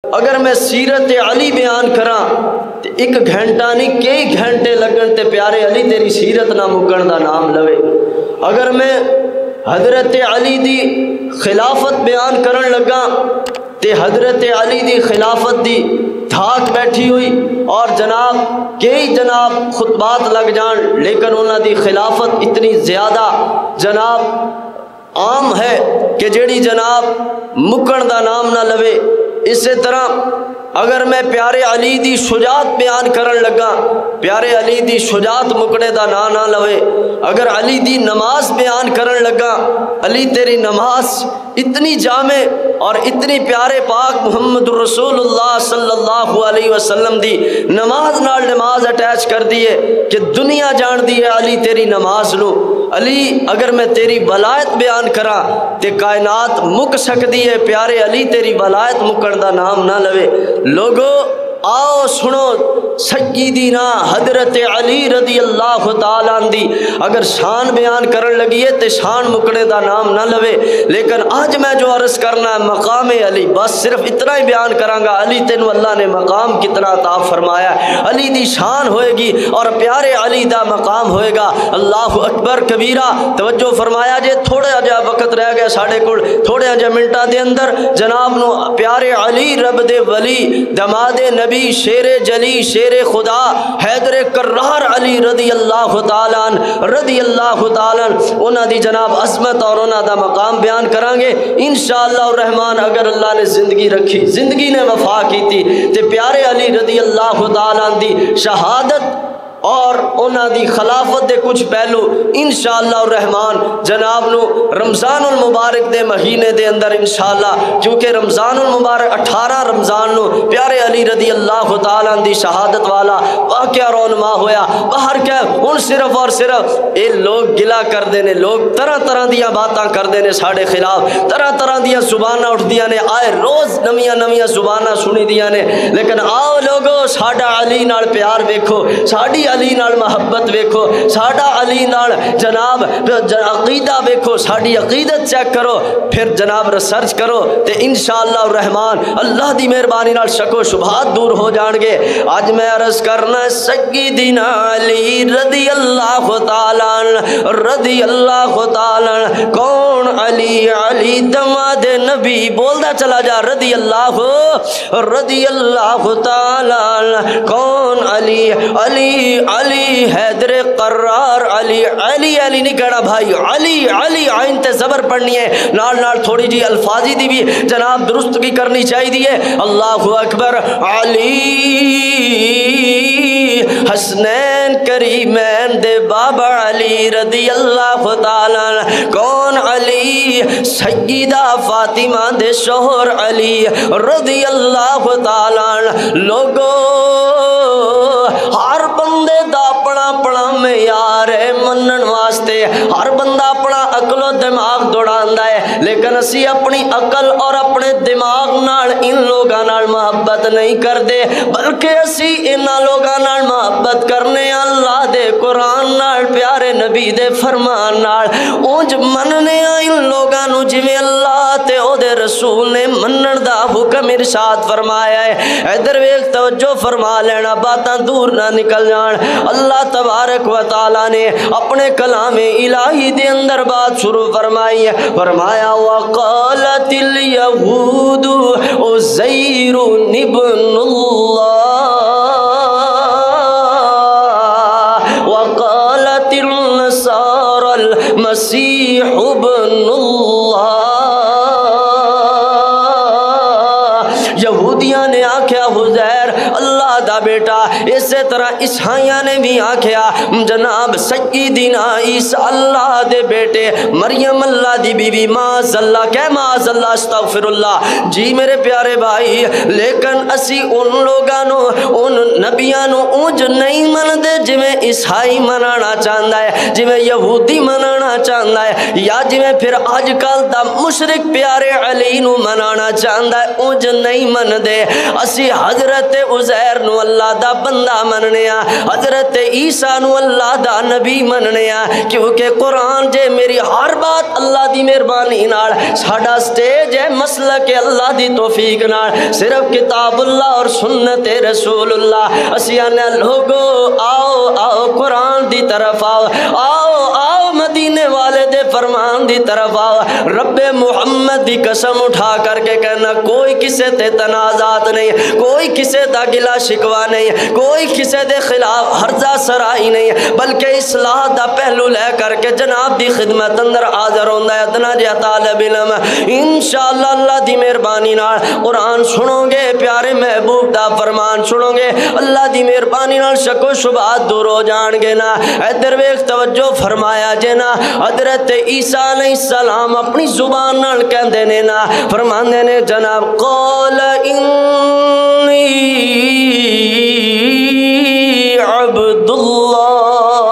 اگر میں سیرت علی بیان کراں تو ایک گھنٹہ نہیں کئی گھنٹے لگن تے پیارے علی تیری سیرت نہ مکن دا نام لوے۔ اگر میں حضرت علی دی خلافت بیان کرن لگا تے حضرت علی دی خلافت دی دھاک بیٹھی ہوئی اور جناب کئی جناب خطبات لگ جان، لیکن انہاں دی خلافت اتنی زیادہ جناب عام ہے کہ جیڑی جناب مکن دا نام نہ لوے۔ اسی طرح اگر میں پیارے علی دی شجاعت بیان کرن لگا، پیارے علی دی شجاعت مکنے دا نا نہ لوے۔ اگر علی دی نماز بیان کرن لگا، علی تیری نماز اتنی جامع اور اتنی پیارے پاک محمد رسول اللہ صلی اللہ علیہ وسلم دی نماز نال نماز اٹیچ کر دیے کہ دنیا جان دی ہے علی تیری نماز نو۔ علی اگر میں تیری ولایت بیان کراں تے کائنات مک سکتی ہے، پیارے علی تیری ولایت مکن دا نام نہ لوے۔ لوگو آؤ سنو سیدنا حضرت علی رضی اللہ تعالیٰ عنہ دی اگر شان بیان کرن لگیے تے شان مکنے دا نام نہ لوے۔ لیکن آج میں جو عرض کرنا ہے مقام علی، بس صرف اتنا ہی بیان کراں گا، علی تینو اللہ نے مقام کتنا عطا فرمایا ہے، علی دی شان ہوئے گی اور پیارے علی دا مقام ہوئے گا۔ اللہ اکبر کبیرہ۔ توجہ فرمایا جے تھوڑا جا وقت رہ گیا ساڑھے کول، تھوڑے جا منٹا دے اندر جناب نو پیارے علی رب دے ولی دماد نبی شیر جلی شیر خدا حیدر کرار علی رضی اللہ تعالیٰ عنہ رضی اللہ تعالیٰ عنہ انہاں دی جناب عظمت اور انہاں دا مقام بیان کران گے انشاءاللہ الرحمن۔ اگر اللہ نے زندگی رکھی، زندگی نے وفا کی تھی تے پیارے علی رضی اللہ تعالیٰ عنہ دی شہادت اور انہاں دی خلافت دے کچھ پہلو انشاءاللہ الرحمن جناب نو رمضان المبارک دے مہینے دے اندر انشاءاللہ، کیونکہ رمضان المبارک 18 رمضان نو پیارے علی رضی اللہ تعالیٰ عنہ دی شہادت والا واقعہ رونما ہویا۔ باہر کیا ہن صرف اور صرف اے لوگ گلا کر دینے، لوگ طرح طرح دیاں باتاں کر دینے ساڑھے خلاف، طرح طرح دیاں زباناں اٹھ دیاں نے، آئے روز نمیاں نمیاں زباناں سنی دیاں نے۔ لیکن آؤ لوگو ساڈا علی نال پیار ویکھو، ساڈی علی نال محبت ویکھو، ساڈا علی نال جناب عقیدہ ویکھو، ساڈی عقیدت چیک کرو، پھر جناب ریسرچ کرو تے انشاءاللہ الرحمن اللہ دی مہربانی نال شک و شبہات دور ہو جان گے۔ آج میں عرض کرنا سیدنا علی رضی اللہ تعالیٰ عنہ رضی اللہ تعالیٰ عنہ کون علی؟ علی دماد نبی، بولدا چلا جا رضی اللہ تعالیٰ عنہ کون علی؟ علی علی حیدر قرار علی، علی علی نہیں کہنا بھائی، علی علی آئین تے زبر پڑھنی ہے، نال نال تھوڑی جی الفاظی دی بھی جناب درست کی کرنی چاہیے۔ اللہ اکبر۔ علی حسنین کریمین دے بابا علی رضی اللہ تعالیٰ عنہ کون علی؟ سیدہ فاطمہ دے شوہر علی رضی اللہ تعالیٰ عنہ۔ لوگو ہر بندے دا اپنا اپنا معیار ہے منن واسطے، ہر بندہ اپنا عقل و دماغ دوڑاندا ہے، لیکن اسی اپنی عقل اور اپنے دماغ نال ان لوگاں نال محبت نہیں کردے، بلکہ اسی انہاں لوگاں نال محبت کرنے اللہ دے قرآن نال پیارے نبی دے فرمان نال اونج مننے ان لوگاں نو جویں اللہ تے او دے رسول نے منن دا حکم ارشاد فرمایا ہے۔ ادھر ویکھ توجہ فرما لینا، باتاں دور نہ نکل جان۔ اللہ تبارک و تعالیٰ نے اپنے کلام الہی دے اندر بات شروع فرمائی ہے، فرمایا وَقَالَتِ الْيَهُودُ عُزَيْرٌ ابْنُ اللَّهِ وَقَالَتِ النَّصَارَى الْمَسِيحُ ابْنُ اللَّهِ۔ یہودیاں نے آکھیا حزیر اللہ دا بیٹا، اسی طرح عیسائیاں نے بھی آکھیا جناب سیدنا عیسیٰ اللہ دے بیٹے، مریم اللہ دی بیوی، معاذ اللہ، کہ معاذ اللہ استغفر اللہ۔ جی میرے پیارے بھائی، لیکن اسی ان لوگانو ان نبیانو اونج نہیں من دے جویں عیسائی منانا چاہندا ہے، جویں یہودی منانا چاہندا ہے، یا جویں پھر آج کل دا مشرک پیارے علی نو منانا چاہندا ہے، اونج نہیں من دے اسی حضرت عزیر نو اللہ دا بندہ مننے آ حضرت عیسیٰ نو اللہ دا نبی مننے آ کیونکہ قرآن جے میری ہر بات اللہ دی مہربانی نال ساڈا سٹیج ہے مسلک اللہ دی توفیق نال صرف کتاب اللہ اور سنت رسول اللہ اسی آنے لوگو آؤ آؤ قرآن دی طرف آؤ آؤ آؤ مدینے والے دے فرمان دی طرف آؤ رب محمد دی قسم اٹھا کر کے کہنا کوئی کسے تے تنازعات نہیں کوئی کسے دا گلا شکوا نہیں کوئی کسے دے خلاف ہرزہ سرائی نہیں بلکہ اصلاح دا پہلو لے کر کے جناب دی خدمت اندر حاضر ہوندہ ہے ادنا جا طالب علم انشاءاللہ اللہ دی مہربانی نال قرآن سنو گے پیارے محبوب دا فرمان سنو گے اللہ دی مہربانی نال شک و شبہات دور ہو جان گے نا ادھر ویکھ توجہ فرمایا جے نا حضرت عیسیٰ علیہ السلام اپنی زبان نال کہندے نے نا فرماندے نے جناب قال انی عبد اللہ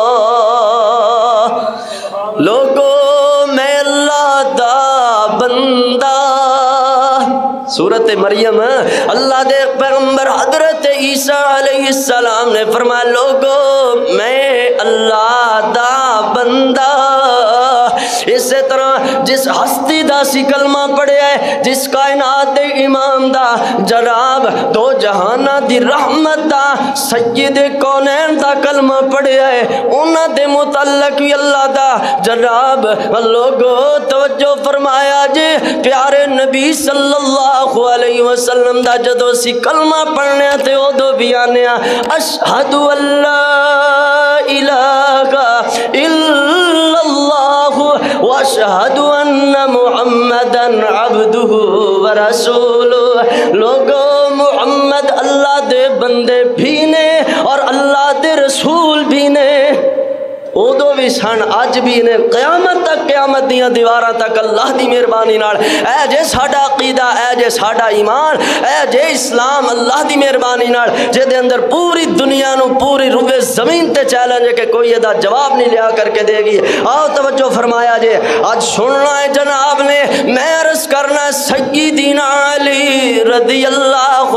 لوگو میں اللہ دا بندہ سورت مریم اللہ دے پیغمبر حضرت عیسیٰ علیہ السلام نے فرمایا لوگو میں اللہ دا بندہ اسی طرح جس ہستی دا سی کلمہ پڑھے ہے جس کائنات دے امام دا جناب دو جہانہ دی رحمت دا سید کونین دا کلمہ پڑھے ہے انہ دے متعلق بھی اللہ دا جناب لوگو توجہ فرمایا جے پیارے نبی صلی اللہ علیہ وسلم دا جدو سی کلمہ پڑھنے تے او دو بیانے اشہد اللہ الہ الا اللہ واشہد ان محمدا عبدہ ورسولہ لوگو محمد اللہ دے بندے بھی نے اور اللہ دے رسول بھی نے اودو بھی سن آج بھی نے قیامت تک قیامت دیاں دیواراں تک اللہ دی مہربانی نال اے جے ساڈا عقیدہ اے جے ساڈا ایمان اے جے اسلام اللہ دی مہربانی نال جے دے اندر پوری دنیا نو پوری روئے زمین تے چیلنج ہے کہ کوئی یہ دا جواب نہیں لیا کر کے دے گی آؤ توجہ فرمایا جے آج سننا ہے جناب نے میں عرض کرنا سیدنا علی رضی اللہ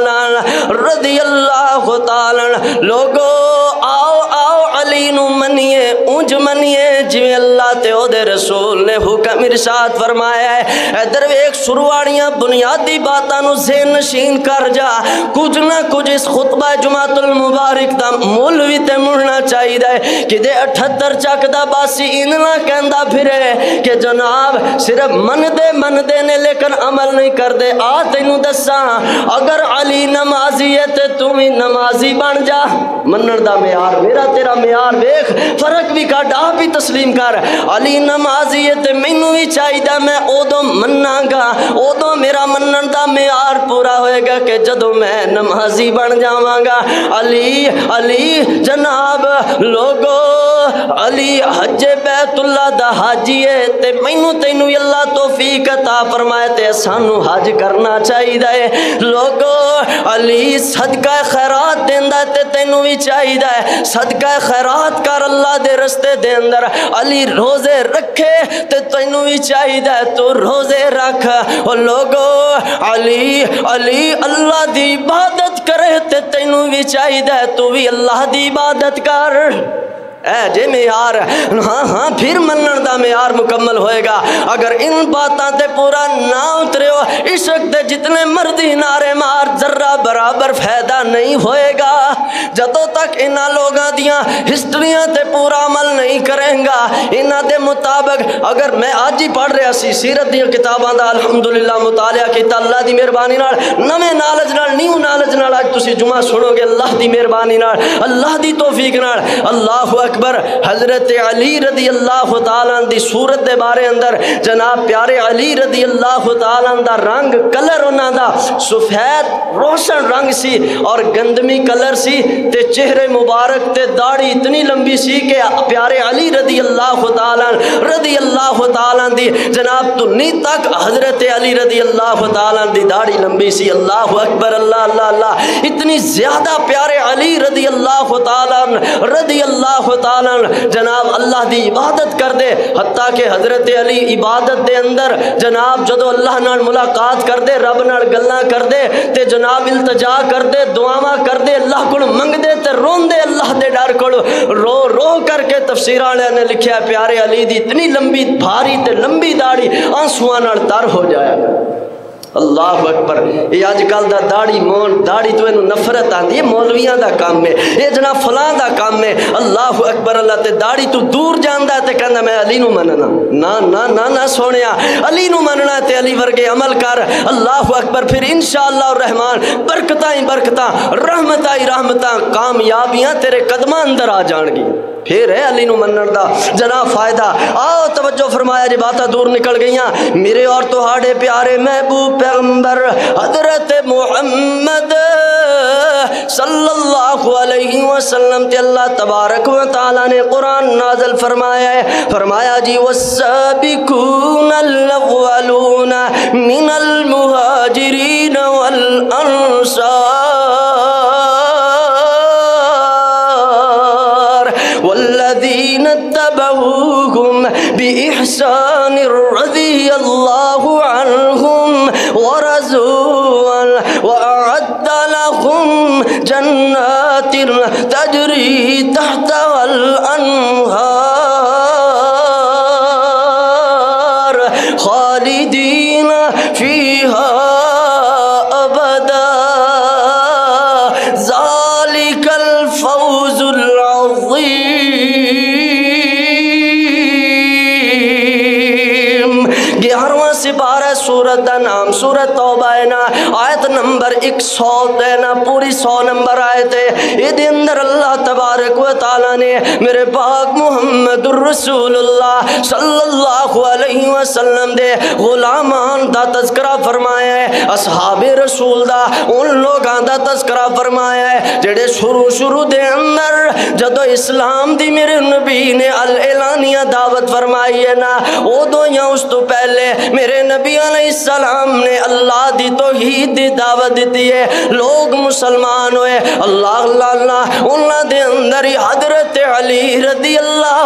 تعالی لوگو آؤ آؤ علی نو منیے اونج منیے جویں اللہ تے او دے رسول نے حکم ارشاد فرمایا ہے ادھر ایک شروعاڑیاں بنیادی باتاں نو ذہن نشین کر جا کچھ نہ کچھ اس خطبہ جمعۃ المبارک دا مولوی تے مڑنا چاہیے کہ دے 78 چک دا باسی انہاں کہندا پھرے کہ جناب صرف من دے نے لیکن عمل نہیں کر دے آ تینوں دساں اگر علی نمازی ہے تے تو بھی نمازی بن جا منن دا معیار میرا تیرا معیار ویکھ فرق بھی کٹ آپ بھی تسلیم کر علی نمازی ہے تے مینوں بھی چاہیے میں اودوں مننا گا اودوں میرا منن دا معیار پورا ہوئے گا کہ جدوں میں نمازی بن جاواں گا علی جناب لوگو علی حج بیت اللہ دا حاجی ہے تے مینوں تینوں اللہ توفیق عطا فرمائے تے سانو حج کرنا چاہیے لوگو علی صدقہ خیرات دیندا تے تینوں بھی چاہیے صدقہ خیرات کر اللہ دے رستے دے اندر علی روزے رکھے تے تینوں بھی چاہیے تو روزے رکھ اور لوگو علی اللہ دی عبادت کرے تے تینوں بھی چاہیے تو بھی اللہ دی عبادت کر اے جے معیار ہاں پھر منن دا معیار مکمل ہوئے گا اگر ان باتاں تے پورا نہ اترے ہو عشق دے جتنے مردی نعرے مار ذرہ برابر فائدہ نہیں ہوئے گا جدوں تک انہاں لوگاں دیاں ہسٹریاں تے پورا عمل نہیں کریں گا انہاں دے مطابق اگر میں آج ہی پڑھ رہا سی سیرت دیاں کتاباں دا الحمدللہ مطالعہ کیتا اللہ دی مہربانی نال نویں نالج نال نیو نالج نال اج تسی جمعہ سنو گے اللہ دی مہربانی نال اللہ دی توفیق نال اللہ اکبر حضرت علی رضی اللہ تعالیٰ دی صورت دے بارے اندر جناب پیارے علی رضی اللہ تعالیٰ دا رنگ کلر انہاں دا سفید روشن رنگ سی اور گندمی کلر سی تے چہرے مبارک تے داڑھی اتنی لمبی سی کہ پیارے علی رضی اللہ تعالیٰ دی جناب تنی تک حضرت علی رضی اللہ تعالیٰ دی داڑھی لمبی سی اللہ اکبر اللہ اللہ اللہ اللہ، اتنی زیادہ پیارے علی رضی اللہ تعالیٰ جناب اللہ دی عبادت کر دے، حتیٰ کہ حضرت علی عبادت دے اندر جناب جدو اللہ نال ملاقات کر دے، رب نال گلاں کر دے تے جناب التجا کر دے، دعاواں کر دے، اللہ کو منگ دے تے رون دے اللہ دے ڈر کو، رو رو کر کے تفسیر والے نے لکھیا پیارے علی دی اتنی لمبی بھاری تے لمبی داڑھی آنسواں نال تر ہو جایا۔ اللہ اکبر۔ یہ اج کل دا داڑھی مون داڑھی تو اینو نفرت آندی ہے، مولویاں دا کام ہے، یہ جناب فلاں دا کام ہے۔ اللہ اکبر۔ اللہ تے داڑھی تو دور جاندا تے کہندا میں علی نو مننا، نا نا نا نا سونیا، علی نو مننا تے علی ورگے عمل کر۔ اللہ اکبر۔ پھر انشاءاللہ الرحمن برکتاں ہی برکتاں، رحمتاں ہی رحمتاں، کامیابیاں تیرے قدماں اندر آ جان گی۔ پھر ہے علی نو منن دا جناب فائدہ۔ آؤ توجہ فرمایا جی، باتاں دور نکل گئیاں۔ میرے اور تہاڈے پیارے محبوب پیغمبر حضرت محمد صلی اللہ علیہ وسلم تے اللہ تبارک و تعالی نے قرآن نازل فرمایا ہے، فرمایا جی والسابقون الاولون من المہاجرین والانصار والذین اتبعوهم بإحسان رضی اللہ عنہم ورضوا وأعد لهم جنات تجری تحتها الأنہار خالدین فیہا ابدا ذالک الفوز العظیم۔ 11واں سپارہ سورت دا نام سورت توبہ ہے نا، آیت نمبر 100 ہے نا، پوری 100 نمبر آیت ہے۔ یہ دے اندر اللہ تبارک و تعالی نے میرے پاک محمد الرسول اللہ صلی اللہ علیہ وسلم دے غلامان دا تذکرہ فرمایا ہے، اصحاب رسول دا ان لوگاں دا تذکرہ فرمایا ہے جڑے شروع دے اندر جدو اسلام دی میرے نبی نے الاعلانیہ دعوت فرمائی ہے نا، ادو یا اس تو پہلے میرے نبی علیہ السلام نے اللہ دی توحید دی دعوت دیتی ہے، لوگ مسلمان ہوئے۔ اللہ اللہ اللہ، انہاں دے اندر ہی حضرت علی رضی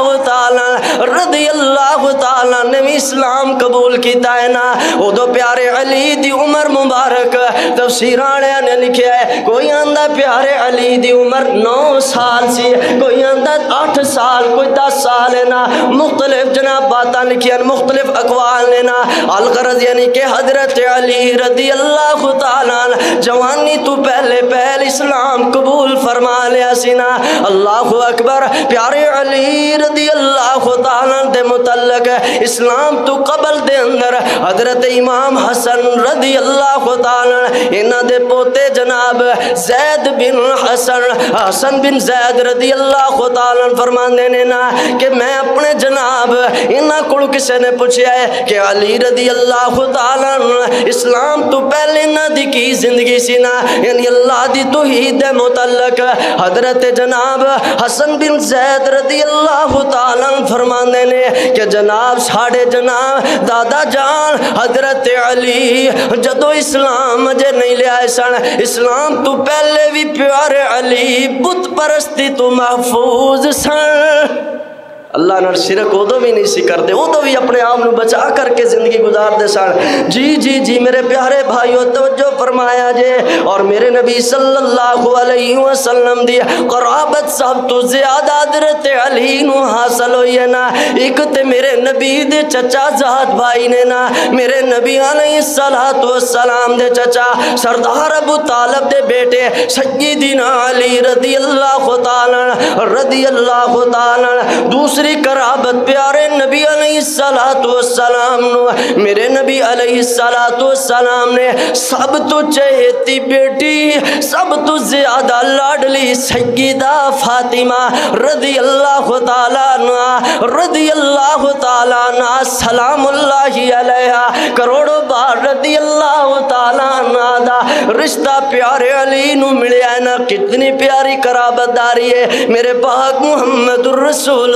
اللہ تعالیٰ نے بھی اسلام قبول کیتا ہے نا۔ ادو پیارے علی دی عمر مبارک تفسیر والے نے لکھیا ہے، کوئی آندا پیارے علی دی عمر 9 سال سی، کوئی آندا 8 سال، کوئی 10 سال ہے نا، مختلف جناب باتاں لکھیاں، مختلف اقوال نے نا۔ الغرض یعنی کہ حضرت علی رضی اللہ تعالیٰ جوانی تو پہلے اسلام قبول فرما لیا سی نا۔ اللہ اکبر۔ پیارے علی رضی اللہ تعالیٰ دے متعلق اسلام تو قبل دے اندر حضرت امام حسن رضی اللہ تعالیٰ انہ دے پوتے جناب زید بن حسن بن زید رضی اللہ تعالیٰ فرماندے نے نا کہ میں اپنے جناب انہ کو کسے نے پوچھا ہے کہ علی رضی اللہ تعالیٰ اسلام تو پہلے نہ دی کی زندگی سی نا، یعنی اللہ دی توحید متعلق حضرت جناب حسن بن زید رضی اللہ تعالیٰ فرماندے نے کہ جناب ساڑھے جناب دادا جان حضرت علی جدو اسلام جے نہیں لے آئے سن، اسلام تو پہلے بھی پیارے علی بت پرستی تو محفوظ سن۔ اللہ نال شرک ادو بھی نہیں سی کرتے، ادو بھی اپنے آپ نو بچا کر کے زندگی گزار دے سن۔ جی جی جی میرے پیارے بھائیو توجہ فرمایا جے، اور میرے نبی صلی اللہ علیہ وسلم دی قرابت سب تو زیادہ حضرت علی نو حاصل ہوئی ہے نا۔ ایک تے میرے نبی دے چچا ذات بھائی نے نا، میرے نبی علیہ السلام دے چچا سردار ابو طالب دے بیٹے سیدنا علی رضی اللہ تعالی دوسری قرابت پیارے نبی علیہ السلام نو میرے نبی علیہ السلام نے سب تو چہیتی بیٹی، سب تو زیادہ لاڈلی سیدہ فاطمہ رضی اللہ تعالیٰ عنہ سلام اللہ علیہ کروڑوں بار رضی اللہ تعالیٰ عنہ دا رشتہ پیارے علی نو ملیا ہے نا۔ کتنی پیاری قرابت داری ہے میرے پاک محمد الرسول اللہ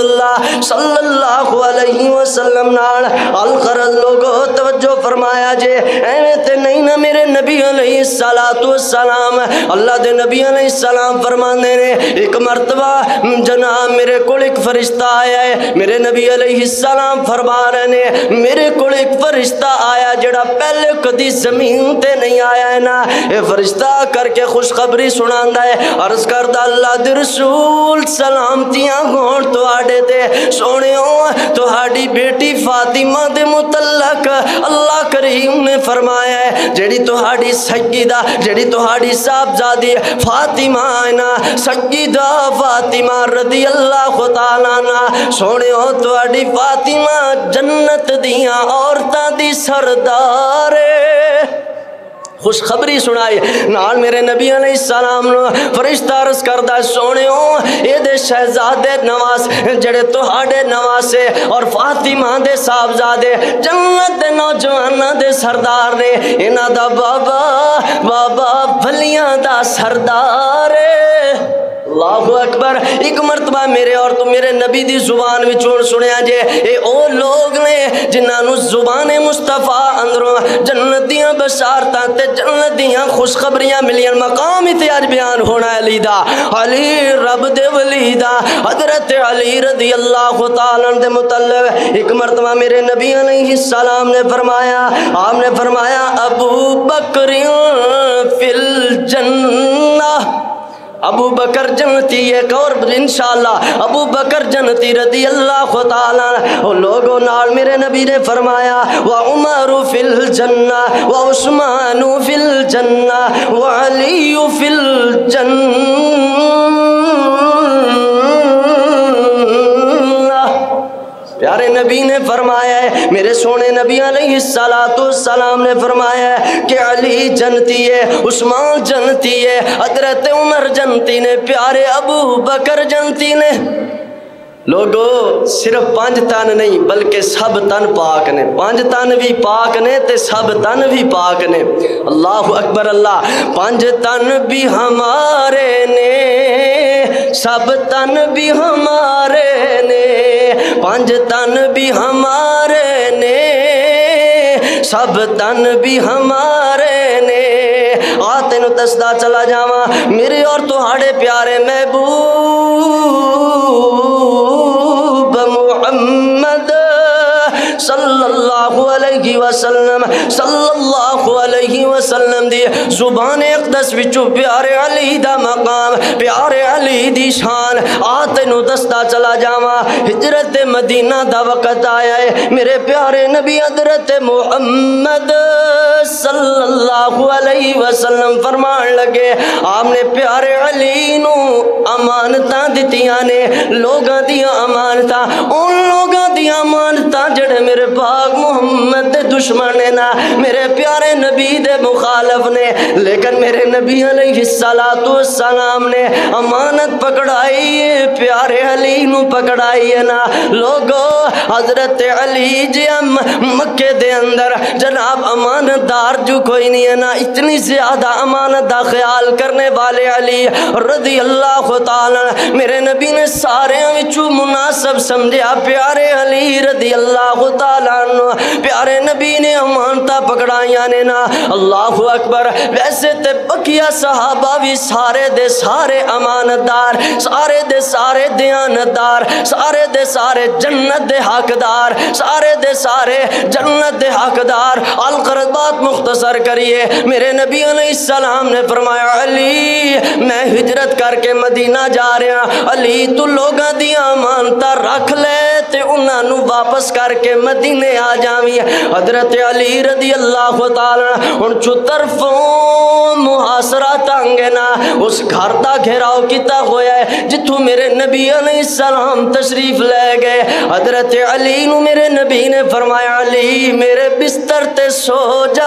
صلی اللہ علیہ وسلم نال القرض لوگو توجہ فرمایا جے ایویں تے نہیں نہ میرے نبی علیہ السلام اللہ دے نبی علیہ السلام فرماندے نے ایک مرتبہ جناب میرے کول ایک فرشتہ آیا ہے میرے نبی علیہ السلام فرما رہے نے میرے کول ایک فرشتہ آیا جڑا پہلے کدی زمین تے نہیں آیا ہے نا اے فرشتہ کر کے خوشخبری سناندا ہے عرض کردا اللہ دے رسول سلامتیاں ہون تواڈے تے سونےو تہاڈی بیٹی فاطمہ دے متعلق اللہ کریم نے فرمایا ہے جڑی تہاڈی سیدہ جڑی تہاڈی صاحبزادی فاطمہ ہے نا سیدہ فاطمہ رضی اللہ تعالی عنہ سونےو تہاڈی فاطمہ جنت دیاں عورتاں دی سردار خوشخبری سنائی نال میرے نبی علیہ السلام فرشتہ عرض کردہ سونےو اے دے شہزادے نواز جڑے تہاڈے نواسے اور فاطمہ دے صاحبزادے جنت دے نوجواناں دے سردار نے انہاں دا بابا بھلیاں دا سردار اللہ اکبر ایک مرتبہ میرے اور تو میرے نبی دی زبان وچوں سنیا جے اے او لوگ نے جنہاں نو زبان مصطفیٰ اندروں جنت دیاں بشارتاں تے جنت دیاں خوشخبریاں ملیاں مقام تے اج بیان ہونا علی دا علی رب دے ولی دا حضرت علی رضی اللہ تعالی عنہ دے متعلق ایک مرتبہ میرے نبی علیہ السلام نے فرمایا آپ نے فرمایا ابو بکر فی الجنہ ابو بکر جنتی ایک اور انشاءاللہ ابو بکر جنتی رضی اللہ تعالیٰ اور لوگوں نال میرے نبی نے فرمایا وعمر فی الجنہ وعثمان فی الجنہ وعلی فی الجنہ پیارے نبی نے فرمایا ہے میرے سونے نبی علیہ السلام نے فرمایا ہے کہ علی جنتی ہے عثمان جنتی ہے حضرت عمر جنتی نے پیارے ابو بکر جنتی نے لوگو صرف 5 تن نہیں بلکہ سب تن پاک نے 5 تن بھی پاک نے تے سب تن بھی پاک نے اللہ اکبر اللہ 5 تن بھی ہمارے نے سب تن بھی ہمارے نے 5 تن بھی ہمارے نے سب تن بھی ہمارے نے آتے نو دسدا چلا جاواں میرے اور تہاڈے پیارے محبوب محمد صلی اللہ علیہ وسلم دی زبان اقدس وچوں پیارے علی دا مقام پیارے علی دی شان آتے نو دستا چلا جاواں ہجرت مدینہ دا وقت آیا ہے میرے پیارے نبی حضرت محمد صلی اللہ علیہ وسلم فرمان لگے آپ نے پیارے علی نو امانتاں دتیاں نے لوگاں دیاں امانتاں ان لوگاں دیاں امانتاں جڑے میرے پاک محمد دے دشمن نے نا میرے پیارے نبی دے مخالف نے لیکن میرے نبی علیہ السلام نے امانت پکڑائی ہے پیارے علی نو پکڑائی ہے نا لوگو حضرت علی جی مکے دے اندر جناب امانت دار جو کوئی نہیں ہے نا اتنی زیادہ امانت دا خیال کرنے والے علی رضی اللہ تعالی میرے نبی نے سارے وچوں مناسب سمجھا پیارے علی رضی اللہ تعالی پیارے نبی نے امانتہ پکڑائیاں نے نا اللہ اکبر ویسے تے بقیہ صحابہ بھی سارے دے سارے امانتدار سارے دے سارے دیانتدار سارے دے سارے جنت دے حقدار سارے دے سارے جنت دے حقدار القرض بات مختصر کریے میرے نبی علیہ السلام نے فرمایا علی میں ہجرت کر کے مدینہ جا رہا علی تو لوگاں دی امانتہ رکھ لے تے انہاں نو واپس کر کے مدینے آ جاویں حضرت علی رضی اللہ تعالی ان چو طرفوں محاصرہ تانگے نا اس گھر دا گھیراؤ کیتا ہویا ہے جتوں میرے نبی علیہ السلام تشریف لے گئے حضرت علی نو میرے نبی نے فرمایا علی میرے بستر تے سو جا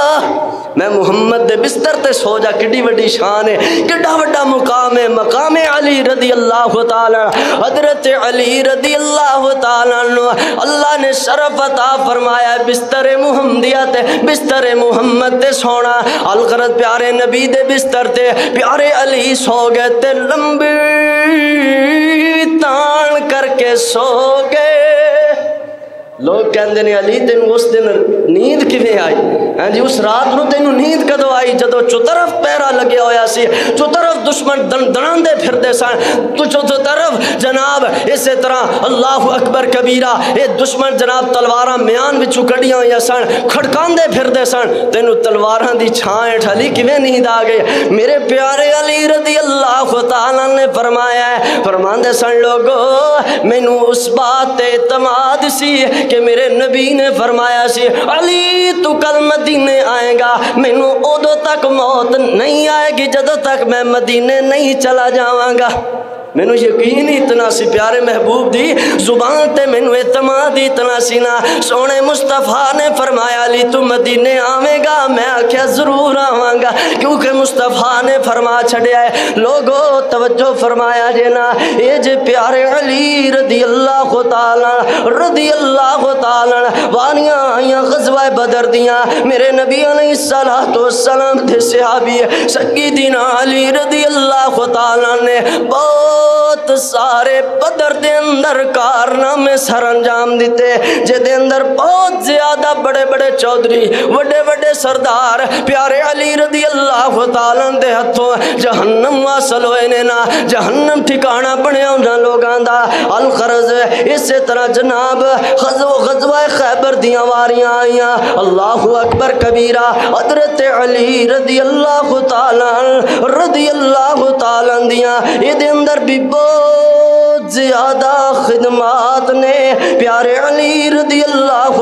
میں محمد دے بستر تے سو جا کڈی وڈی شان ہے کڈا وڈا مقام ہے مقام علی رضی اللہ تعالی حضرت علی رضی اللہ تعالی اللہ نے شرف عطا فرمایا بستر محمدیہ تے بستر محمد تے سونا القرض پیارے نبی دے بستر تے پیارے علی سو گئے تے لمبی तान करके सो गए। लोग कहते हैं अली तेन उस दिन नींद किवें आई? हाँ जी, उस रात को तेन नींद कदों आई जदों चौतरफ पहरा लगे होया सी, चौतरफ दुश्मन दड़ांदे फिरदे सन, तो चौतरफ जनाब इस तरह अल्लाह अकबर कबीरा ये दुश्मन जनाब तलवारां म्यान विचों कढ़ियां होईयां सन, खड़कांदे फिरदे सन। तेनू तलवारां दी छां हेठ अली किवें नींद आ गई? मेरे प्यारे अली रज़ी अल्लाह तआला ने फरमाया है, फरमांदे सन लोगो मैनू उस बात ते इत्मीद सी कि मेरे नबी ने फरमाया सी अली तू कल मदीने आएगा, मैनू उदों तक मौत नहीं आएगी जदों तक मैं मदीने नहीं चला जावांगा। मैनू यकीन ही इतना सी प्यारे महबूब दी जुबान ते मैनू इत्मीद इतना सी ना। सोने मुस्तफा ने फरमाया अली तू मदीने आवेगा? मैं आख्या जरूर आवांगा, क्योंकि मुस्तफा ने फरमा छड़िया है। लोगो तवज्जो फरमाया जे ना, ये जे प्यारे अली रज़ी अल्लाह तआला वारियां आईयां ग़ज़वा बदर दियां, मेरे नबी अलैहिस्सलातु वस्सलाम थे सहाबी सय्यदना अली रज़ी अल्लाह तआला ने बहुत सारे बदर दे अंदर कारनामे सर अंजाम दिते, जिहदे अंदर बहुत ज्यादा बड़े बड़े चौधरी बड़े बड़े सरदार प्यारे अली रज़ी अल्लाह तआला दे हथों जहन्नम हासिल होए ने ना। जहन्नम ठिकाना बनया उन्हां लोगां दा। अल ग़रज़ इस तरह जनाब ग़ज़वा खैबर दियां वारियां आईयां, अल्लाहु अकबर कबीरा हज़रत अली रज़ी अल्लाह तआला दियां इहदे अंदर भी बहुत ज्यादा खिदमात ने। प्यारे अली रज़ी अल्लाह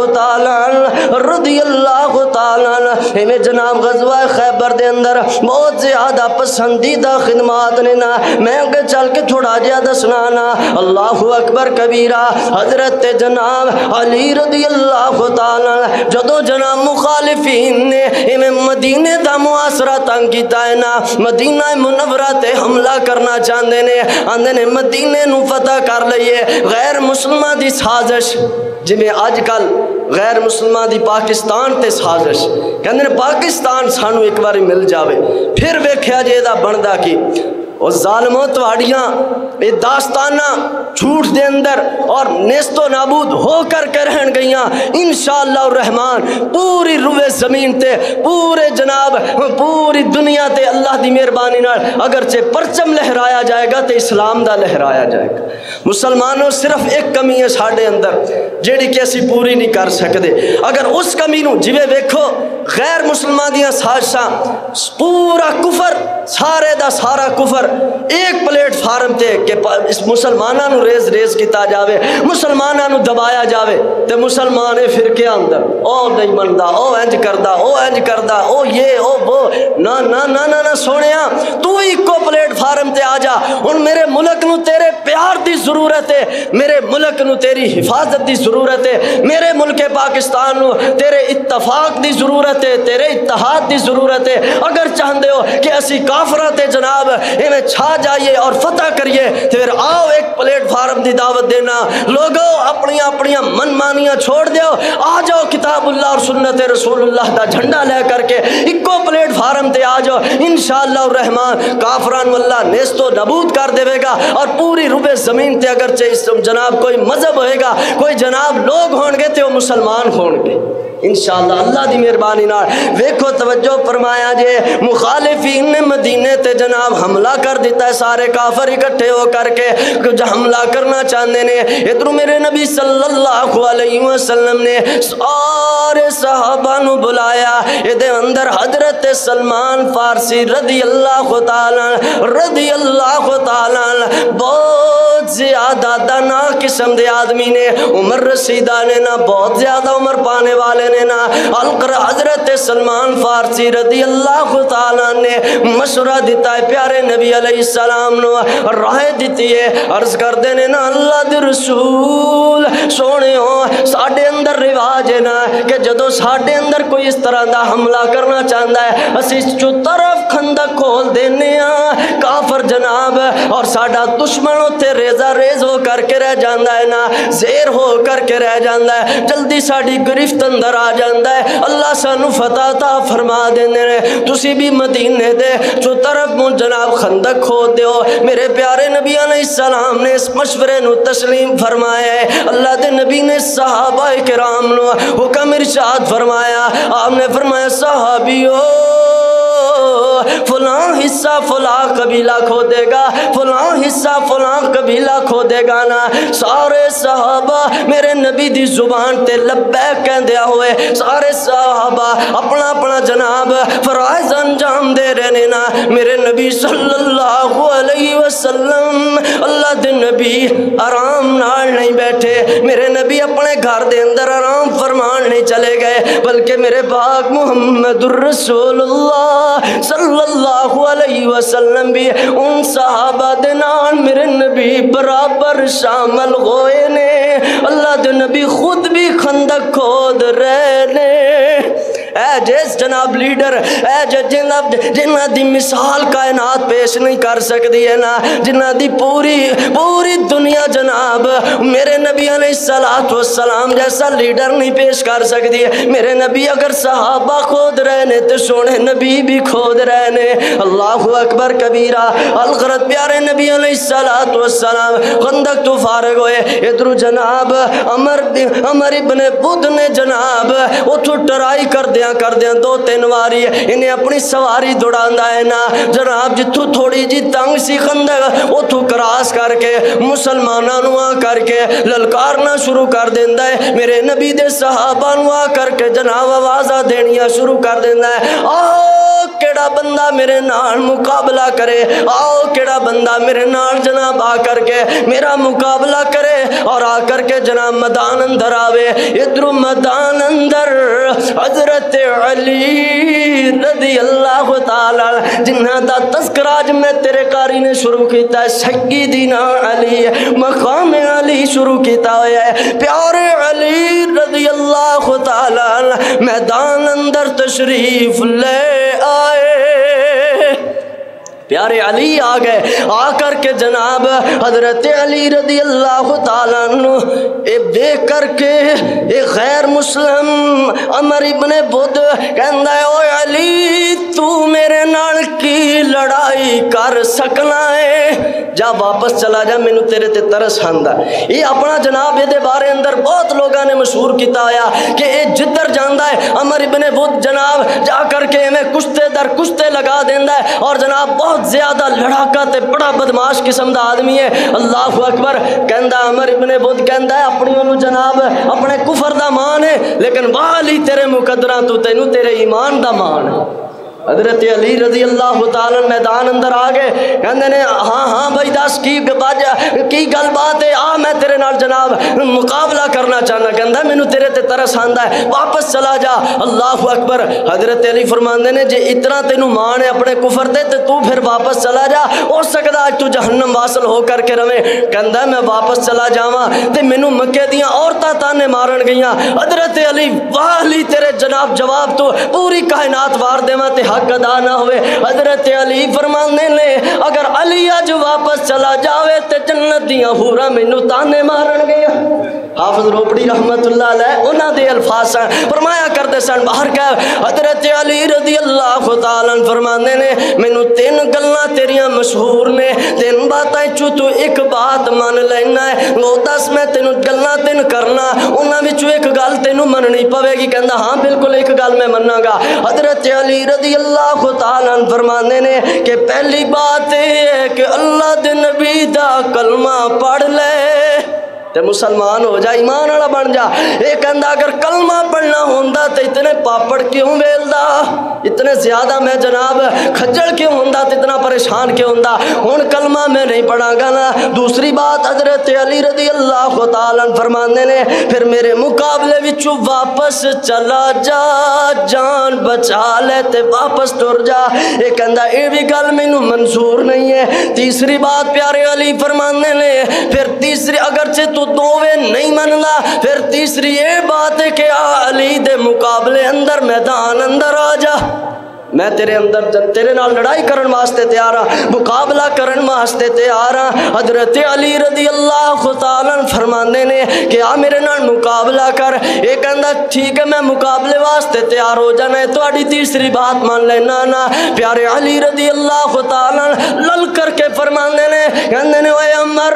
तआला इवें जनाब ग़ज़वा खैबर दे अंदर बहुत ज्यादा पसंदीदा खिदमात ने ना। मैं अगे चल के थोड़ा जिहा दसना ना। अल्लाहु अकबर कबीरा हज़रत जनाब अली रज़ी अल्लाह तआला जदों जनाब मुखालिफीन ने इवें मदीने दा मुआसरा तंग कीता है ना, मदीना मुनव्वरा ते हमला करना चाहते ने, आंदे ने मदीने नू फतह कर लईए। गैर मुसलमां दी साजिश, जिवें अजकल गैर मुसलमां दी पाकिस्तान ते साजिश, कहंदे ने पाकिस्तान सानू एक बार मिल जावे फिर वेख्या जे इहदा बनदा की। और जालिमों तुहाड़ियां ये दास्ताना झूठ दे अंदर और नेस्तो नाबूद होकर के रहन गईयां। इंशाअल्लाह रहमान पूरी रुए जमीन ते पूरे जनाब पूरी दुनिया ते अल्लाह दी मेहरबानी नाल अगरचे परचम लहराया जाएगा तो इस्लाम दा लहराया जाएगा। मुसलमानों सिर्फ एक कमी है साडे अंदर जेड़ी कि असी पूरी नहीं कर सकते। अगर उस कमी नू जिवें वेखो गैर मुसलमान दियां साजिशां पूरा कुफर सारे दा सारा कुफर एक प्लेटफार्म ते कि इस मुसलमाना नू रेज रेज किया जाए, मुसलमाना नू दबाया जाए तो मुसलमान फिरके अंदर ओ नहीं मनता, ओ इंज करदा, ओ इंज करदा, ओ ये ओ वो। ना ना ना ना ना सोनिया तू इको प्लेटफार्म ते आ जा। हुण मेरे मुल्क नू तेरे प्यार की जरूरत है, मेरे मुल्क नू तेरी हिफाजत की जरूरत है, मेरे मुल्क पाकिस्तान नू तेरे इत्तफाक की जरूरत है, तेरे इत्तेहाद की जरूरत है। अगर चाहते हो कि असी काफरा ते जनाब इवें छा जाइए और फतह करिए तो फिर आओ एक प्लेटफार्म की दावत देना। लोगों अपनी अपनी मनमानियां छोड़ दो, आ जाओ किताबुल्लाह और सुन्नत रसूलुल्लाह का झंडा ले करके इको प्लेटफार्म ते आ जाओ। इंशाअल्लाह रहमान काफरान वल्लाह नेस्तो नबूद कर देगा और पूरी रुबे जमीन ते अगर जनाब कोई मजहब होएगा, कोई जनाब लोग होंगे तो मुसलमान होंगे इंशाअल्लाह अल्लाह दी मेहरबानी नाल। वेखो तवज्जो फरमाया जे मुखालिफीन ने मदीने ते जनाब हमला कर दिता है, सारे काफर इकट्ठे हो करके कुछ हमला करना चाहते ने। इधरों मेरे नबी सल्लल्लाहु अलैहि वसल्लम ने सारे सहाबा नू बुलाया। इहदे अंदर हजरत सलमान फारसी रज़ी अल्लाह ताला बहुत ज्यादा दाना किस्म दे आदमी ने, उम्र रसीदा ने ना बहुत ज्यादा उम्र पाने वाले ने ना। हजरत सलमान फारसी रज़ी अल्लाह ताला ने मशवरा दिता है प्यारे नबी अलैहिस्सलाम नो, राय दी है। अर्ज करते ने ना अल्लाह दे रसूल सोने हो साडे अंदर रिवाज है ना कि जदों साडे अंदर कोई इस तरह का हमला करना चाहता है असी चौतरफ खंदक खोल देने काफर جناب اور ساڈا دشمن اتنے ریزا ریز ہو کر کے رہ جاندہ ہے نا زیر ہو کر کے رہ جاندہ ہے جلدی ساڈی گرفت اندر آ جاندہ ہے اللہ سانو فتح عطا فرما دینے رہے تسی بھی مدینے دے جو طرف من جناب خندق کھود دیو میرے پیارے نبی علیہ السلام نے اس مشورے نو تسلیم فرمایا ہے اللہ دے نبی نے صحابہ کرام نو حکم ارشاد فرمایا آپ نے فرمایا صحابیو فلاں حصہ فلاں قبیلہ کھو دے گا فلاں حصہ فلاں قبیلہ کھو دے گا نا سارے صحابہ میرے نبی دی زبان تے لبیک کہہ دیا ہوئے سارے صحابہ اپنا اپنا جناب فرائض انجام دے رہنے نا میرے نبی صلی اللہ علیہ وسلم اللہ دے نبی آرام نال نہیں بیٹھے میرے نبی اپنے گھر دے اندر آرام فرمان نہیں چلے گئے بلکہ میرے پاک محمد الرسول اللہ صلی اللہ علیہ وسلم بھی ان صحابہ دے نال میرے نبی برابر شامل ہوئے نے اللہ دے نبی خود بھی خندق کھود رہنے اے جیس جناب لیڈر اے جنہ دی مثال کائنات پیش نہیں کر سکتی ہے نا جنہ دی پوری دنیا جناب میرے نبی علیہ السلام جیسا لیڈر نہیں پیش کر سکتی ہے میرے نبی اگر صحابہ کھود رہنے تو سونے نبی بھی کھود رہنے اللہ اکبر کبیرہ الغرض پیارے نبی علیہ السلام خندق تو فارغ ہوئے ادھر جناب عمر ابن بدھ نے جناب اتھو ٹرائی کر دیا دو تین واری انہیں اپنی سواری دوڑاندہ ہے نا جناب جتھو تھوڑی جی تنگ سی خندق اتھو کراس کر کے مسلمانہ نوا کر کے للکارنا شروع کر دیندہ ہے میرے نبی دے صحابہ نوا کر کے جناب آوازہ دینیا شروع کر دیندہ ہے آؤ کیڑا بندہ میرے نال مقابلہ کرے آؤ کیڑا بندہ میرے نال جناب آ کر کے میرا مقابلہ کرے اور آ کر کے جناب میدان اندر آوے ادھر میدان اندر حضرت علی رضی اللہ تعالی جنہ دا تذکراج میں تیرے قاری نے شروع کیتا ہے سیدنا علی مقام علی شروع کیتا ہے پیارے علی رضی اللہ تعالی میدان اندر تشریف لے آئے پیارے علی آ گئے آ کر کے جناب حضرت علی رضی اللہ تعالیٰ عنہ دیکھ کر کے ایک غیر مسلم عمر ابن بدھ کہندہ ہے اوہ علی تو میرے نال کی لڑائی کر سکنا ہے جا واپس چلا جا میں تیرے تے ترس ہاندہ یہ اپنا جناب یہ دے بارے اندر بہت لوگاں نے مشہور کیتا ہویا کہ یہ جدر جاندہ ہے عمر ابن بدھ جناب جا کر کے میں کشتے در کشتے لگا دیندہ ہے اور جناب بہت زیادہ لڑاکا تے بڑا بدماش قسم دا آدمی ہے اللہ اکبر کہندہ عمر ابن بدھ کہندہ ہے اپنی انہوں جناب اپنے کفر دا مان ہے لیکن والی تیرے مقدران تو تینوں تیرے ایمان دا مان ہے حضرت علی رضی اللہ تعالیٰ میدان اندر آگے کہندے نے ہاں بھائی دس کی گل بات ہے میں تیرے نال جناب مقابلہ کرنا چاہنا کہندہ میں تیرے تے ترس آندہ ہے واپس چلا جا اللہ اکبر حضرت علی فرماندے نے جے اتنا تینوں مان ہے اپنے کفر دے تو پھر واپس چلا جا ہو سکتا آج تو جہنم واصل ہو کر کے روے کہندہ میں واپس چلا جاواں تے مینوں مکے دیاں عورتاں تانے مارن گئیاں حضرت علی والی تیرے جناب جواب تو پوری کائنات وار دیواں تے حق ادا نہ ہوئے حضرت علی فرمانے لے اگر علی آج واپس چلا جاوے تے جنت دیاں حورا مینوں تانے مارن گیا حافظ روپڑی رحمت اللہ علیہ انہاں دے الفاظ فرمایا کرتے سن باہر کہ حضرت علی رضی اللہ تعالیٰ فرمانے نے مینوں تین گلاں تیریاں مشہور نے تین باتیں چو تو ایک بات مان لینا ہے وہ دس میں تینوں گلاں تین کرنا انہاں وچوں ایک گل تینوں مننی پوے گی کہندا ہاں بالکل ایک گل میں مننا گا حضرت علی رضی اللہ تعالیٰ فرمانے نے کہ پہلی بات ہے کہ اللہ دے نبی دا کلمہ پڑھ لے تے مسلمان ہو جا ایمان والا بن جا ایک کہندا اگر کلمہ پڑھنا ہوندا تے اتنے پاپڑ کیوں ویلدا اتنے زیادہ میں جناب کھجل کیوں ہوندا تے اتنا پریشان کیوں ہوندا ہن کلمہ میں نہیں پڑھا گا نا دوسری بات حضرت علی رضی اللہ تعالیٰ فرمانے نے پھر میرے مقابلے وچ واپس چلا جا جان بچا لے تے واپس ٹر جا ایک کہندا اے بھی گل مینوں منظور نہیں ہے تیسری بات پیارے علی فرمانے نے پھر تیسری اگرچہ تو دووے نہیں منلا پھر تیسری یہ بات ہے کہ علی دے مقابلے اندر میدان اندر آ جا میں تیرے اندر تیرے نال لڑائی کرن واسطے تیار ہاں، مقابلہ کرن واسطے تیار ہاں۔ حضرت علی رضی اللہ تعالیٰ فرماندے نے کہ آ میرے نال مقابلہ کر۔ یہ کہندا ٹھیک ہے میں مقابلے واسطے تیار ہو جانا ہے، تہاڈی تیسری بات مان لینا نا۔ پیارے علی رضی اللہ تعالیٰ لل کر کے فرماندے نے، کہندے نے اے عمر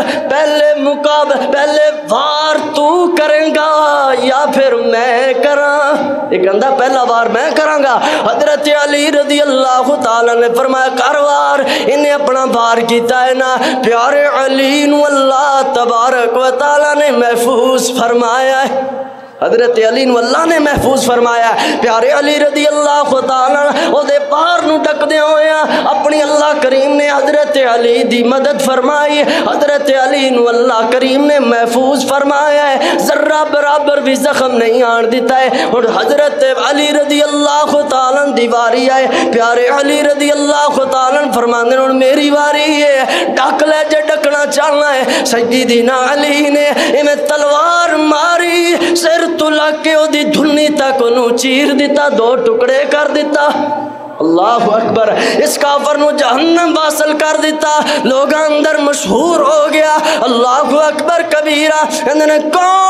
پہلے وار تو کریں گا یا پھر میں کراں؟ یہ کہندا پہلا وار میں کراں گا۔ حضرت علی رضی اللہ تعالیٰ نے فرمایا کر وار۔ انہیں اپنا وار کیتا ہے نا، پیارے علی نو اللہ تبارک و تعالیٰ نے محفوظ فرمایا ہے، حضرت علی نو اللہ نے محفوظ فرمایا ہے۔ پیارے علی رضی اللہ تعالیٰ او دے پار نو ڈکدے ہویا اپنی اللہ کریم نے حضرت علی دی مدد فرمائی، حضرت علی نو اللہ کریم نے محفوظ فرمایا ہے، ذرہ برابر بھی زخم نہیں آن دیتا ہے۔ اور حضرت علی رضی اللہ تعالیٰ دی واری آئے، پیارے علی رضی اللہ تعالیٰ فرماندے اور میری واری ہے، ڈک لے جے ڈکنا چاہنا ہے۔ سیدنا علی نے انہیں تلوار ماری، سر تو لگ کے او دی دھنی تک انہوں چیر دیتا، دو ٹکڑے کر دیتا۔ اللہ اکبر، اس کافر نو جہنم واصل کر دیتا، لوگ اندر مشہور ہو گیا۔ اللہ اکبر کبیرہ، اندر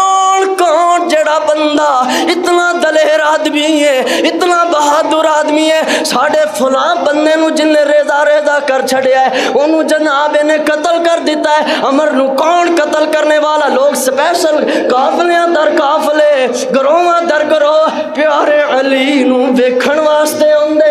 کون جڑا بندہ اتنا دلیر آدمی ہے، اتنا بہادر آدمی ہے، ساڑھے فلاں بندے نو جن نے ریزہ کر چھڑیا ہے انہوں جناب انہیں قتل کر دیتا ہے۔ عمر نو کون قتل کرنے والا؟ لوگ سپیشل قافلیاں در قافلے، گروہ در گروہ پیارے علی نو ویکھن واسطے ہوندے۔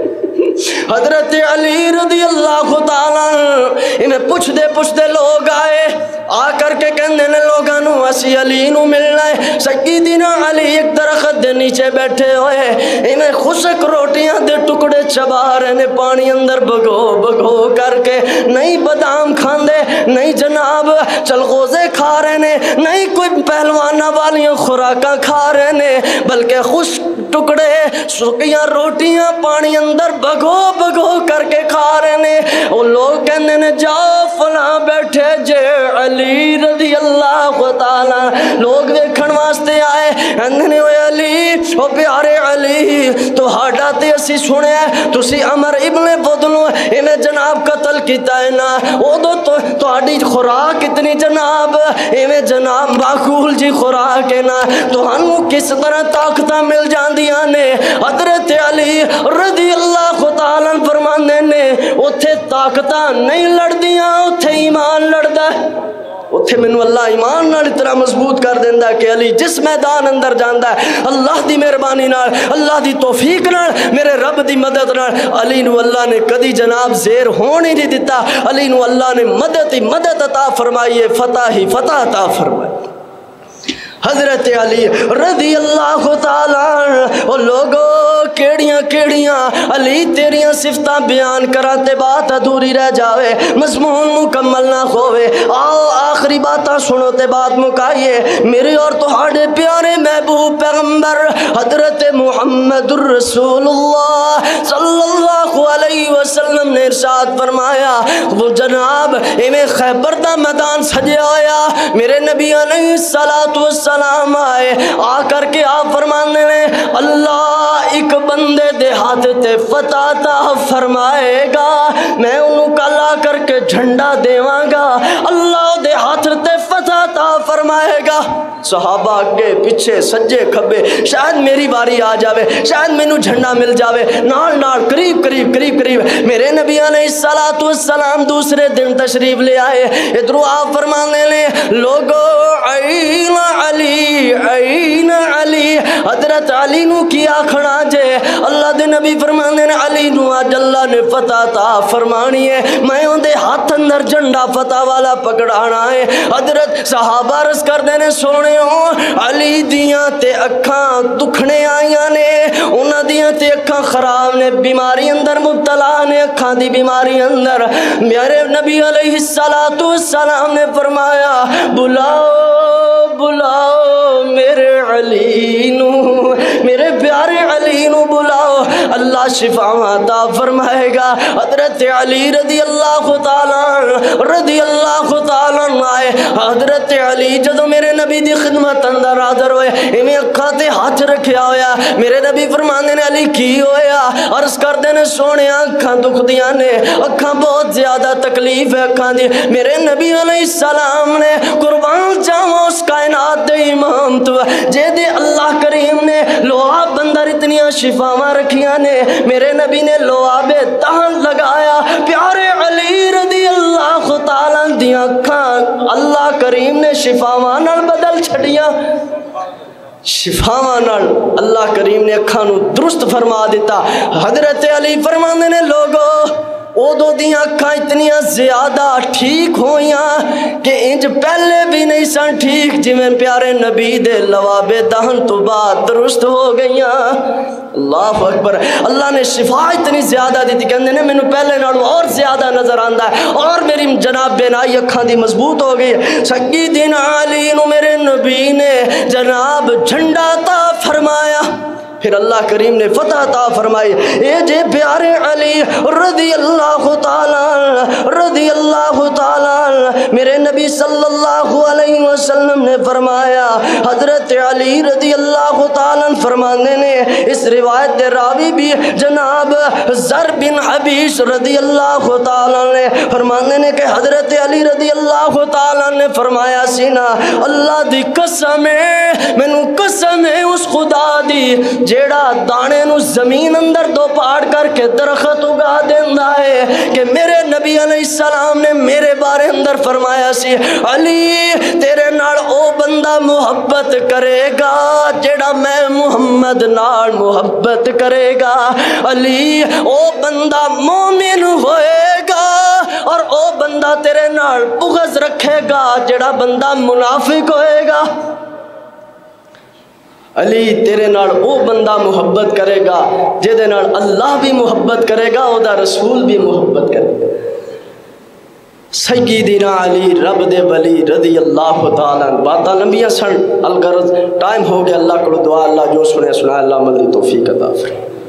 حضرت علی رضی اللہ تعالیٰ انہیں پوچھتے لوگ آئے، آ کر کے کہنے نے لوگاں نو اسی علی نو ملنا ہے۔ سیدنا علی ایک درخت دے نیچے بیٹھے ہوئے، انہیں خشک روٹیاں دے ٹکڑے چبا رہے نے، پانی اندر بگو کر کے، نہیں بادام کھاندے، نہیں جناب چلغوزے کھا رہے نے، نہیں کوئی پہلوانہ والیاں خوراکاں کھا رہے نے، بلکہ خشک ٹکڑے سکیاں روٹیاں پانی اندر بگو کر کے کھا رہے نے۔ وہ لوگ کہنے نے جاؤ فلاں بیٹھے جے علی رضی اللہ تعالیٰ، لوگ دیکھن واسطے آئے، کہنے نے اے علی، او پیارے علی، تو ہاڈا تے اسی سنے ہے تسی عمر ابن بدلو انہیں جناب قتل کیتا ہے نا، او تو ہاڈی خوراک اتنی جناب انہیں جناب معقول جی خوراک ہے نا، تو ہنو کس طرح طاقتہ مل جاندیاں نے؟ حضرت علی رضی اللہ تعالیٰ فرمانے نے اتھے طاقتہ نہیں لڑدیاں، اتھے ایمان لڑدا ہے۔ اتھے منو اللہ ایمان نال اتنا مضبوط کر دیندہ ہے کہ علی جس میدان اندر جاندہ ہے اللہ دی مہربانی نال، اللہ دی توفیق نال، میرے رب دی مدد نال، علی نو اللہ نے کدی جناب زیر ہونی نہیں دیتا، علی نو اللہ نے مدد عطا فرمائی ہے، فتح ہی فتح عطا فرمائی۔ حضرت علی رضی اللہ تعالیٰ او لوگو کیڑیاں علی تیریاں صفتاں بیان کراتے بات ادھوری رہ جاوے، مضمون مکمل نہ ہوئے۔ آؤ آخری باتاں سنو تے بات مکائیے۔ میرے اور تہاڈے پیارے محبوب پیغمبر حضرت محمد الرسول اللہ صلی اللہ علیہ وسلم نے ارشاد فرمایا، وہ جناب ایویں خیبر دا میدان سجیا ہویا، میرے نبی علیہ السلام آئے، آ کر کے آپ فرمانے نے اللہ ایک بندے دے ہاتھ تے فتح عطا فرمائے گا، میں انہوں کل آ کر کے جھنڈا دیواں گا، اللہ دے ہاتھ تے فتح عطا فرمائے گا۔ صحابہ اگے پیچھے سجے کھبے، شاید میری باری آ جاوے، شاید مینوں جھنڈا مل جاوے، نال قریب میرے نبی علیہ السلام دوسرے دن تشریف لے آئے، ادھروں آپ فرمانے لے لوگو عین علی، حضرت علی نو کیا کھڑا جے؟ اللہ دے نبی فرمانے نے علی نو آج اللہ نے فتح عطا فرمانی ہے، میں ان دے ہاتھ اندر جھنڈا فتح والا پکڑانا ہے۔ حضرت صحابہ عرض کر دینے سونے ہوں علی دیاں تے اکھاں دکھنے آئیاں نے، انہاں دیاں تے اکھاں خراب نے، بیماری اندر مبتلا نے، اکھاں دی بیماری اندر۔ میرے نبی علیہ السلام نے فرمایا بلاؤ میرے علی نو، میرے پیارے علی نو بلاؤ اللہ شفاواں عطا فرمائے گا۔ حضرت علی رضی اللہ تعالیٰ آئے۔ حضرت علی جدو میرے نبی دی خدمت اندر حاضر ہوئے، ایویں اکھاں تے ہاتھ رکھیا ہویا، میرے نبی فرماندے نے علی کی ہویا؟ عرض کردے نے سونے اکھاں دکھ دیاں نے، اکھاں بہت زیادہ تکلیف ہے اکھاں دی۔ میرے نبی علیہ السلام نے قربان جاواں اس کائنات دے امام تو جے دے اللہ کریم نے لعاب اندر اتنیاں شفاواں رکھیاں نے، میرے نبی نے لعاب دہن لگایا، پیارے علی رضی اللہ تعالیٰ دیاں اکھاں اللہ کریم نے شفاواں نال بدل چھڑیاں، شفاواں نال اللہ کریم نے اکھاں نو درست فرما دیتا۔ حضرت علی فرماندے نے لوگو اودو دیاں اکھاں اتنیاں زیادہ ٹھیک ہویاں کہ انج پہلے بھی نہیں سن ٹھیک، جویں پیارے نبی دے لواب دہن تو بعد درست ہو گئیاں۔ اللہ اکبر، اللہ نے شفا اتنی زیادہ دیتی کہ نے مینوں پہلے نالوں اور زیادہ نظر آندا ہے، اور میری جناب بینائی اکھاں دی مضبوط ہو گئی ہے۔ سیدنا علی نو میرے نبی نے جناب جھنڈا عطا فرمایا، پھر اللہ کریم نے فتح عطا فرمائی۔ اے جے پیارے علی رضی اللہ تعالی میرے نبی صلی اللہ علیہ وسلم نے فرمایا، حضرت علی رضی اللہ تعالی فرمانے نے، اس روایت دے راوی بھی جناب زر بن حبیش رضی اللہ تعالی نے فرمانے نے کہ حضرت علی رضی اللہ تعالی نے فرمایا سینا اللہ دی قسم ہے، مینوں قسم ہے اس خدا دی جیڑا دانے نو زمین اندر دو پاڑ کر کے درخت اگا دیندا ہے، کہ میرے نبی علیہ السلام نے میرے بارے اندر فرمایا سی علی تیرے نال او بندہ محبت کرے گا جیڑا میں محمد نال محبت کرے گا، علی او بندہ مومن ہوئے گا، اور او بندہ تیرے نال بغض رکھے گا جیڑا بندہ منافق ہوئے گا۔ علی تیرے نال او بندہ محبت کرے گا جے نال اللہ بھی محبت کرے گا، او دا رسول بھی محبت کرے گا۔ سیدنا علی رب دے ولی رضی اللہ تعالیٰ، باتاں لمبیاں سن، الغرض ٹائم ہو گیا، اللہ کو دعا اللہ جو سنے سنا اللہ عمل دی توفیق عطا فرمائے۔